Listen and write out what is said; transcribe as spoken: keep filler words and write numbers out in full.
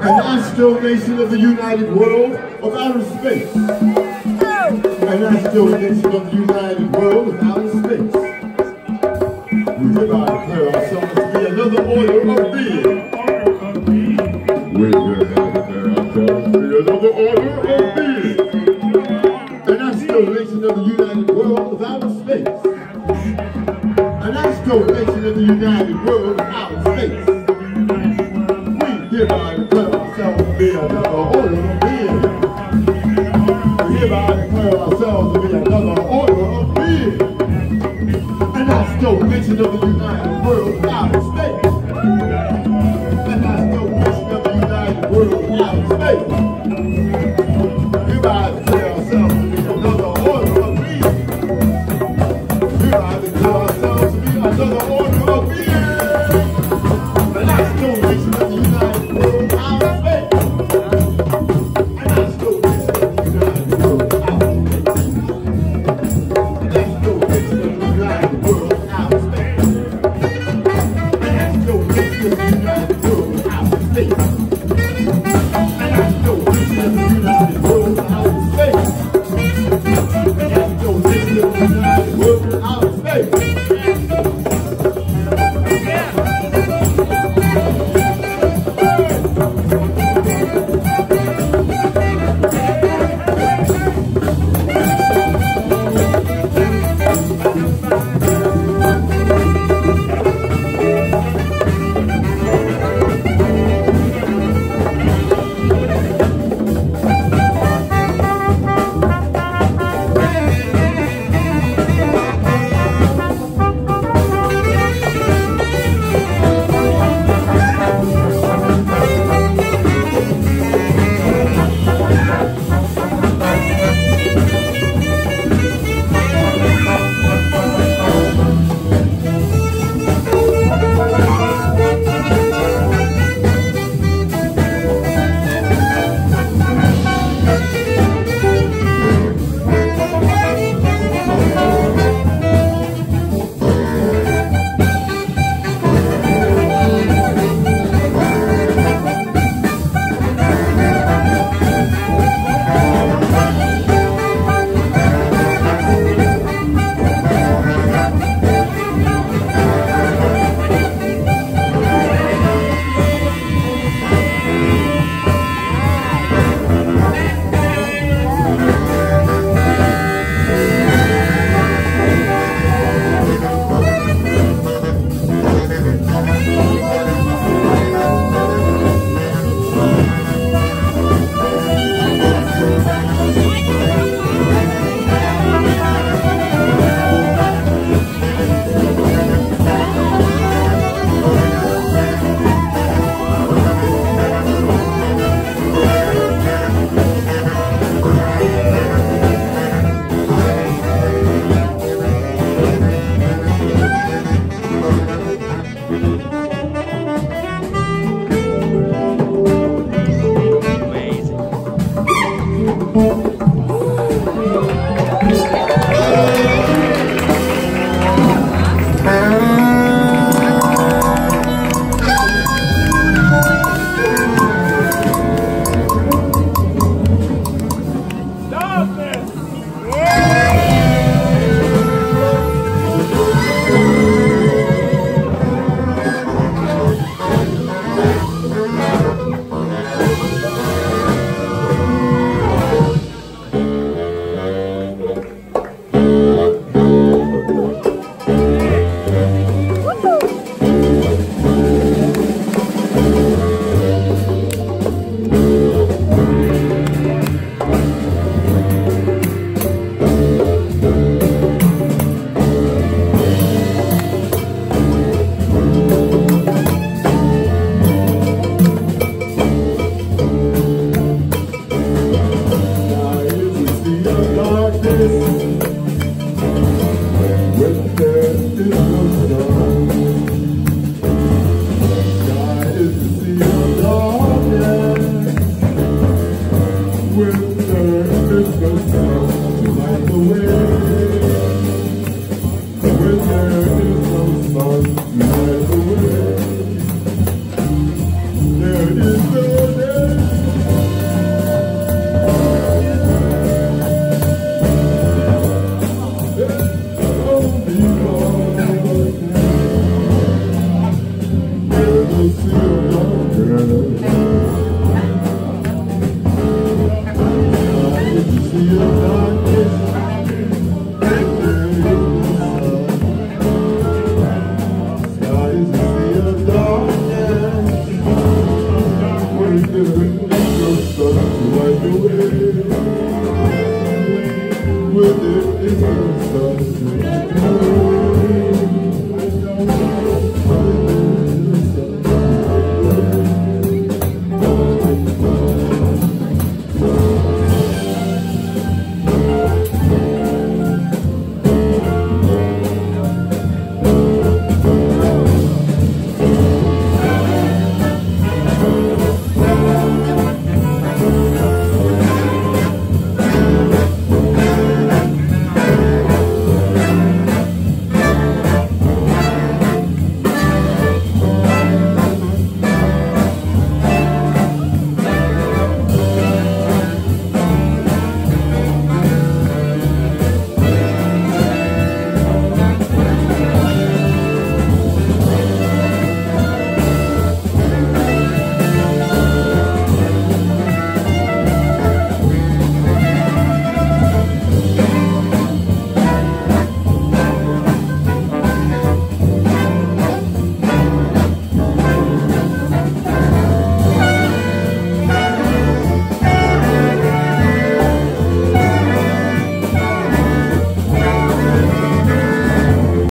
an astral nation of the united world of outer space. An astral nation of the united world of outer space. We hereby declare ourselves to be another order of being. We hereby declare ourselves to be another order of being. An astral nation of the united world of outer space. An astral nation of the united world of outer space. We hereby declare ourselves to be another order of being. We hereby declare ourselves to be another order of being. An astral nation of the united world of outer space. An astral nation of the united world of outer space. We hereby declare ourselves to be another order of being. We hereby declare ourselves to be another order of being. An astral nation of the united world of outer space. An astral nation of the united world of outer space. An astral nation of the united world of outer space. An astral nation of the united world of outer space. An astral nation of the united world of outer space. An astral nation of the united world of outer space. There is no Right away.